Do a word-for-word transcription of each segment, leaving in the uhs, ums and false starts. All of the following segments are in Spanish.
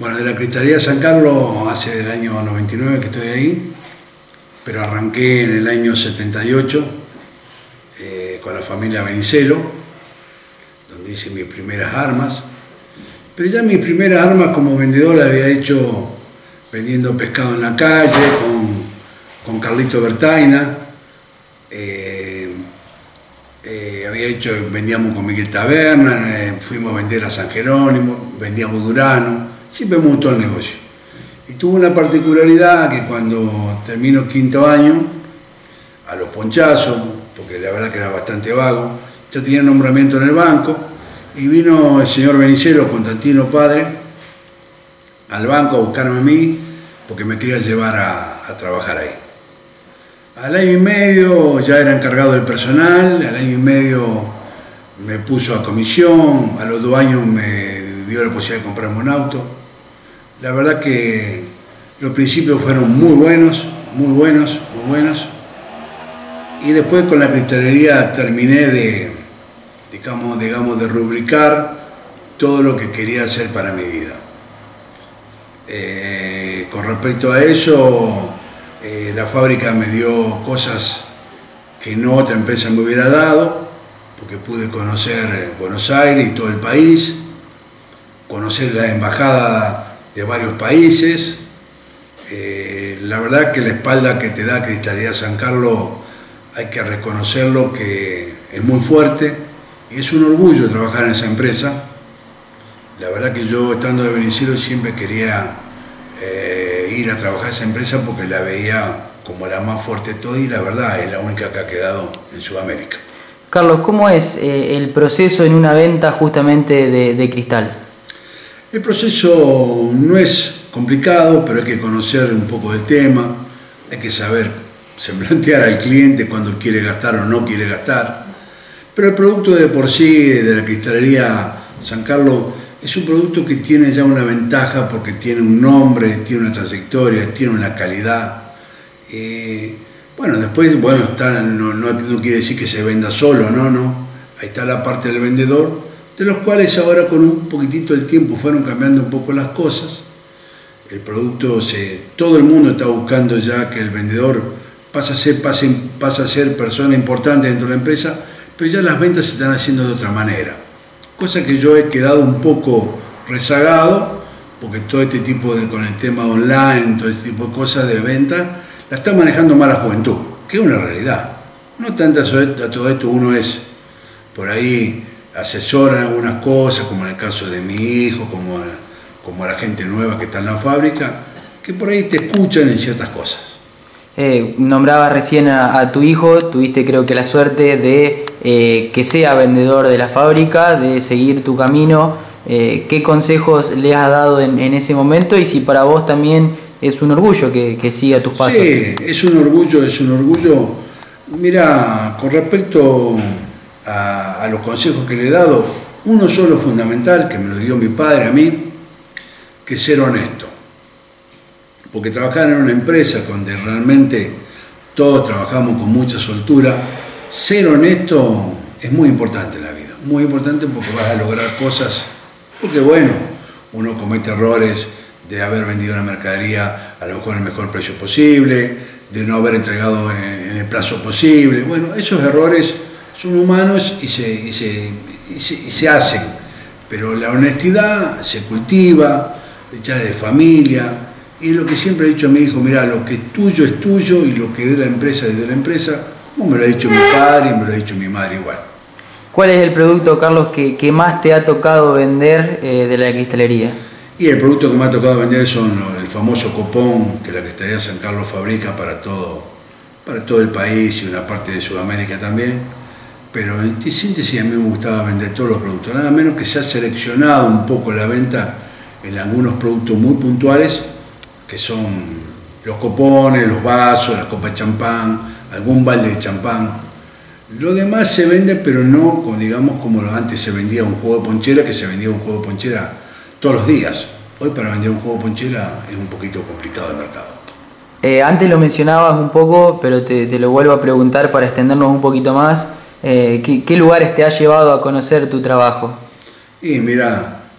Bueno, de la Cristalería San Carlos hace del año noventa y nueve que estoy ahí, pero arranqué en el año setenta y ocho eh, con la familia Benicelo, donde hice mis primeras armas. Pero ya mis primeras armas como vendedor las había hecho vendiendo pescado en la calle, con, con Carlito Bertaina. Eh, eh, había hecho, vendíamos con Miguel Taberna, eh, fuimos a vender a San Jerónimo, vendíamos Durano, siempre me gustó el negocio. Y tuvo una particularidad que cuando termino quinto año, a los ponchazos, porque la verdad que era bastante vago, ya tenía nombramiento en el banco, y vino el señor Benicelo, Constantino padre, al banco a buscarme a mí, porque me quería llevar a, a trabajar ahí. Al año y medio ya era encargado del personal, al año y medio me puso a comisión, a los dos años me dio la posibilidad de comprarme un auto. La verdad que los principios fueron muy buenos, muy buenos, muy buenos. Y después con la cristalería terminé de, digamos, digamos, de rubricar todo lo que quería hacer para mi vida. Eh, con respecto a eso, eh, la fábrica me dio cosas que no otra empresa me hubiera dado, porque pude conocer Buenos Aires y todo el país, conocer la embajada de varios países. Eh, la verdad que la espalda que te da Cristalería San Carlos hay que reconocerlo, que es muy fuerte y es un orgullo trabajar en esa empresa. La verdad que yo, estando de Benicelo, siempre quería eh, ir a trabajar a esa empresa porque la veía como la más fuerte de todas y la verdad es la única que ha quedado en Sudamérica. Carlos, ¿cómo es eh, el proceso en una venta justamente de, de cristal? El proceso no es complicado, pero hay que conocer un poco del tema, hay que saber semblantear al cliente cuando quiere gastar o no quiere gastar. Pero el producto de por sí de la Cristalería San Carlos es un producto que tiene ya una ventaja porque tiene un nombre, tiene una trayectoria, tiene una calidad. Eh, bueno, después, bueno, está, no, no, no quiere decir que se venda solo, no, no. Ahí está la parte del vendedor, de los cuales ahora con un poquitito del tiempo fueron cambiando un poco las cosas. El producto, se, todo el mundo está buscando ya que el vendedor pasa a ser, pase, pasa a ser persona importante dentro de la empresa, pero ya las ventas se están haciendo de otra manera. Cosa que yo he quedado un poco rezagado, porque todo este tipo de, con el tema online, todo este tipo de cosas de venta, la está manejando más la juventud, que es una realidad. No tanto a todo esto, uno es por ahí asesora en algunas cosas, como en el caso de mi hijo, como, como la gente nueva que está en la fábrica, que por ahí te escuchan en ciertas cosas. Eh, nombraba recién a, a tu hijo, tuviste creo que la suerte de eh, que sea vendedor de la fábrica, de seguir tu camino. Eh, ¿Qué consejos le has dado en, en ese momento? Y si para vos también es un orgullo que, que siga tus pasos. Sí, es un orgullo, es un orgullo. Mira, con respecto a, a los consejos que le he dado, uno solo fundamental, que me lo dio mi padre a mí, que es ser honesto. Porque trabajar en una empresa donde realmente todos trabajamos con mucha soltura, ser honesto es muy importante en la vida, muy importante porque vas a lograr cosas, porque bueno, uno comete errores de haber vendido la mercadería a lo mejor en el mejor precio posible, de no haber entregado en el plazo posible. Bueno, esos errores son humanos y se, y se, y se, y se hacen, pero la honestidad se cultiva, ya de familia. Y es lo que siempre he dicho a mi hijo: mira, lo que es tuyo es tuyo y lo que es de la empresa es de la empresa, como me lo ha dicho mi padre y me lo ha dicho mi madre igual. ¿Cuál es el producto, Carlos, que, que más te ha tocado vender eh, de la cristalería? Y el producto que me ha tocado vender son el famoso copón que la Cristalería San Carlos fabrica para todo, para todo el país y una parte de Sudamérica también. Pero en síntesis a mí me gustaba vender todos los productos, nada menos que se ha seleccionado un poco la venta en algunos productos muy puntuales, que son los copones, los vasos, las copas de champán, algún balde de champán. Lo demás se vende, pero no, como, digamos, como antes se vendía un juego de ponchera, que se vendía un juego de ponchera todos los días. Hoy para vender un juego de ponchera es un poquito complicado el mercado. Eh, antes lo mencionabas un poco, pero te, te lo vuelvo a preguntar para extendernos un poquito más. Eh, ¿qué, ¿Qué lugares te ha llevado a conocer tu trabajo? Y mira,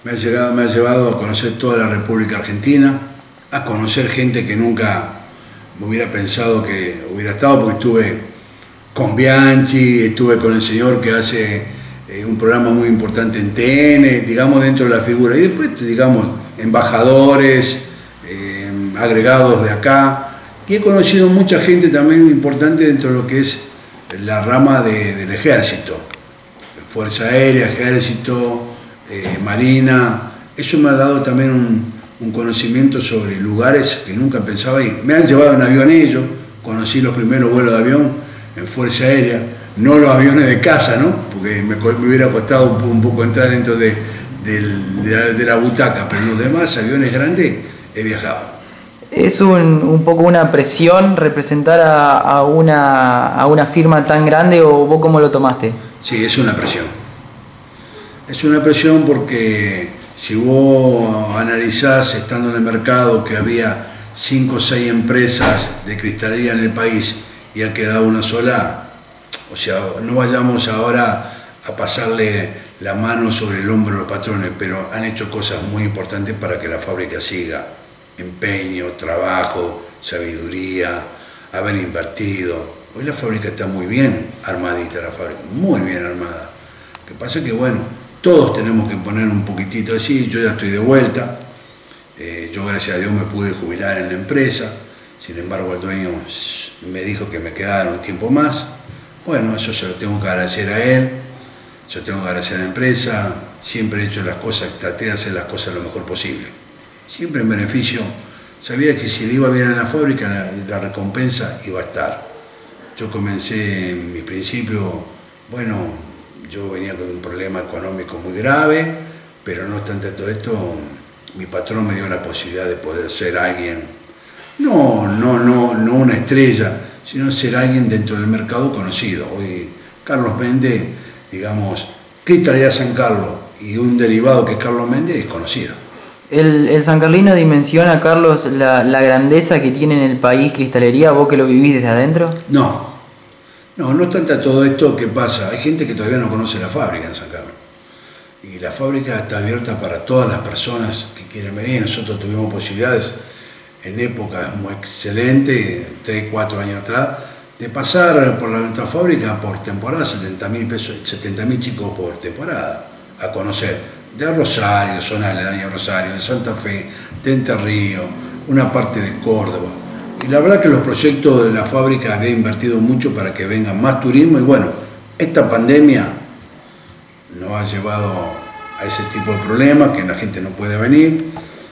me ha, llegado, me ha llevado a conocer toda la República Argentina, a conocer gente que nunca me hubiera pensado que hubiera estado, porque estuve con Bianchi, estuve con el señor que hace eh, un programa muy importante en T N, digamos, dentro de la figura, y después, digamos, embajadores, eh, agregados de acá, y he conocido mucha gente también importante dentro de lo que es la rama de, del ejército, Fuerza Aérea, Ejército, eh, Marina. Eso me ha dado también un, un conocimiento sobre lugares que nunca pensaba ir. Me han llevado en avión ellos, conocí los primeros vuelos de avión en Fuerza Aérea, no los aviones de casa, ¿no? Porque me, me hubiera costado un, un poco entrar dentro de, de, de, la, de la butaca, pero en los demás aviones grandes he viajado. ¿Es un, un poco una presión representar a, a, una, a una firma tan grande o vos cómo lo tomaste? Sí, es una presión. Es una presión porque si vos analizás, estando en el mercado, que había cinco o seis empresas de cristalería en el país y ha quedado una sola, o sea, no vayamos ahora a pasarle la mano sobre el hombro a los patrones, pero han hecho cosas muy importantes para que la fábrica siga. Empeño, trabajo, sabiduría, haber invertido. Hoy la fábrica está muy bien armadita, la fábrica, muy bien armada. Lo que pasa es que, bueno, todos tenemos que poner un poquitito así. Yo ya estoy de vuelta, eh, yo gracias a Dios me pude jubilar en la empresa, sin embargo el dueño me dijo que me quedara un tiempo más. Bueno, eso se lo tengo que agradecer a él, yo tengo que agradecer a la empresa, siempre he hecho las cosas, traté de hacer las cosas lo mejor posible. Siempre en beneficio, sabía que si le iba bien a la fábrica, la, la recompensa iba a estar. Yo comencé en mi principio, bueno, yo venía con un problema económico muy grave, pero no obstante todo esto, mi patrón me dio la posibilidad de poder ser alguien, no, no, no, no una estrella, sino ser alguien dentro del mercado conocido. Hoy Carlos Méndez, digamos, Cristalería San Carlos y un derivado que es Carlos Méndez es conocido. ¿El, el sancarlino dimensiona, Carlos, la, la grandeza que tiene en el país cristalería, vos que lo vivís desde adentro? No, no, no es tanta todo esto que pasa. Hay gente que todavía no conoce la fábrica en San Carlos. Y la fábrica está abierta para todas las personas que quieren venir. Nosotros tuvimos posibilidades en épocas muy excelentes, tres, cuatro años atrás, de pasar por la nuestra fábrica por temporada, setenta mil pesos, setenta mil chicos por temporada, a conocer. De Rosario, zona aledaña a Rosario, de Santa Fe, de Entre Ríos, una parte de Córdoba. Y la verdad que los proyectos de la fábrica había invertido mucho para que venga más turismo y bueno, esta pandemia nos ha llevado a ese tipo de problemas, que la gente no puede venir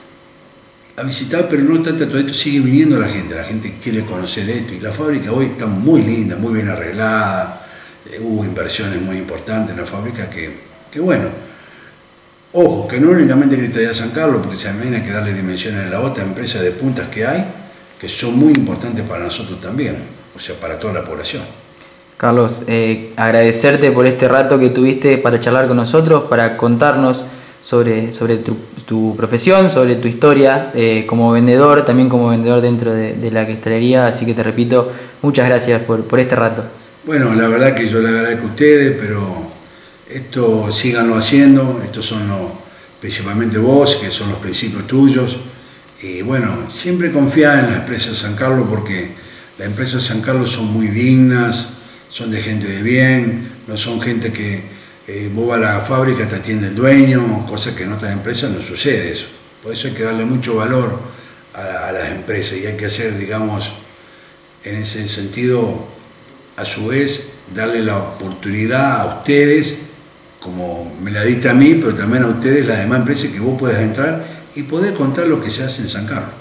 a visitar, pero no tanto todo esto, sigue viniendo la gente, la gente quiere conocer esto y la fábrica hoy está muy linda, muy bien arreglada, eh, hubo inversiones muy importantes en la fábrica que, que bueno. Ojo, que no únicamente Cristalería San Carlos, porque también hay que darle dimensiones a la otra empresa de puntas que hay, que son muy importantes para nosotros también, o sea, para toda la población. Carlos, eh, agradecerte por este rato que tuviste para charlar con nosotros, para contarnos sobre, sobre tu, tu profesión, sobre tu historia eh, como vendedor, también como vendedor dentro de, de la cristalería, así que te repito, muchas gracias por, por este rato. Bueno, la verdad que yo le agradezco a ustedes, pero esto síganlo haciendo, estos son los, principalmente vos, que son los principios tuyos, y bueno, siempre confiar en las empresas de San Carlos, porque las empresas de San Carlos son muy dignas, son de gente de bien, no son gente que eh, vos vas a la fábrica, te atiende el dueño, cosa que en otras empresas no sucede eso. Por eso hay que darle mucho valor a, a las empresas y hay que hacer, digamos, en ese sentido, a su vez, darle la oportunidad a ustedes, como me la diste a mí, pero también a ustedes, las demás empresas, que vos puedas entrar y poder contar lo que se hace en San Carlos.